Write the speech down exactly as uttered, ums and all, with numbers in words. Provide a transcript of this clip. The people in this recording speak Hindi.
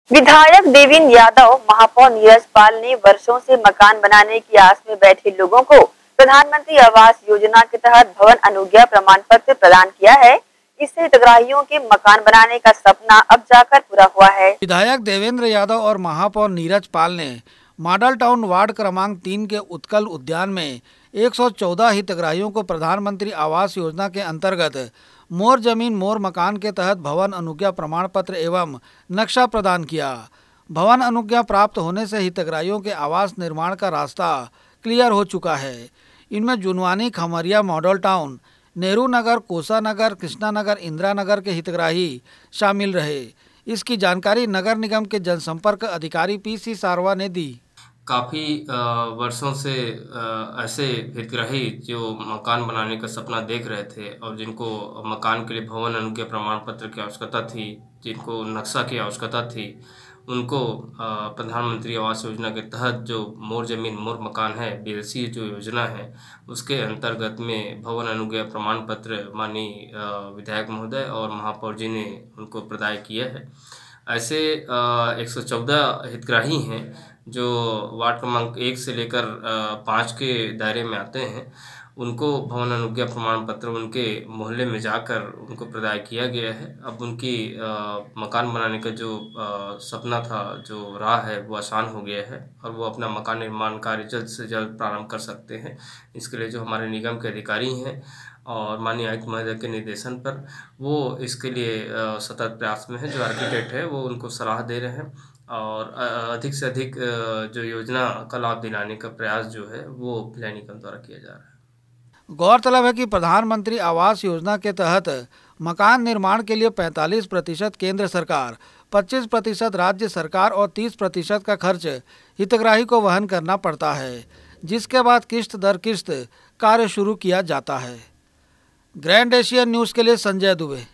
विधायक देवेंद्र यादव, महापौर नीरज पाल ने वर्षों से मकान बनाने की आस में बैठे लोगों को प्रधानमंत्री आवास योजना के तहत भवन अनुज्ञा प्रमाण पत्र प्रदान किया है। इससे हितग्राहियों के मकान बनाने का सपना अब जाकर पूरा हुआ है। विधायक देवेंद्र यादव और महापौर नीरज पाल ने मॉडल टाउन वार्ड क्रमांक तीन के उत्कल उद्यान में एक सौ चौदह हितग्राहियों को प्रधानमंत्री आवास योजना के अंतर्गत मोर जमीन मोर मकान के तहत भवन अनुज्ञा प्रमाण पत्र एवं नक्शा प्रदान किया। भवन अनुज्ञा प्राप्त होने से हितग्राहियों के आवास निर्माण का रास्ता क्लियर हो चुका है। इनमें जुनवानी, खमरिया, मॉडल टाउन, नेहरू नगर, कोसा नगर, कृष्णा नगर, इंदिरा नगर के हितग्राही शामिल रहे। इसकी जानकारी नगर निगम के जनसंपर्क अधिकारी पी सी सारवा ने दी। काफ़ी वर्षों से ऐसे हितग्राही जो मकान बनाने का सपना देख रहे थे और जिनको मकान के लिए भवन अनुज्ञा प्रमाण पत्र की आवश्यकता थी, जिनको नक्शा की आवश्यकता थी, उनको प्रधानमंत्री आवास योजना के तहत जो मोर जमीन मोर मकान है, बी एल सी जो योजना है, उसके अंतर्गत में भवन अनुज्ञा प्रमाण पत्र माननीय विधायक महोदय और महापौर जी ने उनको प्रदान किया है। ऐसे एक सौ चौदह हितग्राही हैं जो वार्ड क्रमांक एक से लेकर पाँच के दायरे में आते हैं। उनको भवन अनुज्ञा प्रमाण पत्र उनके मोहल्ले में जाकर उनको प्रदान किया गया है। अब उनकी आ, मकान बनाने का जो आ, सपना था, जो राह है, वो आसान हो गया है और वो अपना मकान निर्माण कार्य जल्द से जल्द प्रारंभ कर सकते हैं। इसके लिए जो हमारे निगम के अधिकारी हैं और माननीय आयुक्त महोदय के निर्देशन पर वो इसके लिए सतत प्रयास में है। जो आर्किटेक्ट है वो उनको सलाह दे रहे हैं और अधिक से अधिक जो योजना का लाभ दिलाने का प्रयास जो है वो भिलाई निगम द्वारा किया जा रहा है। गौरतलब है कि प्रधानमंत्री आवास योजना के तहत मकान निर्माण के लिए पैंतालीस प्रतिशत केंद्र सरकार, पच्चीस प्रतिशत राज्य सरकार और तीस प्रतिशत का खर्च हितग्राही को वहन करना पड़ता है, जिसके बाद किस्त दर किस्त कार्य शुरू किया जाता है। ग्रैंड एशियन न्यूज़ के लिए संजय दुबे।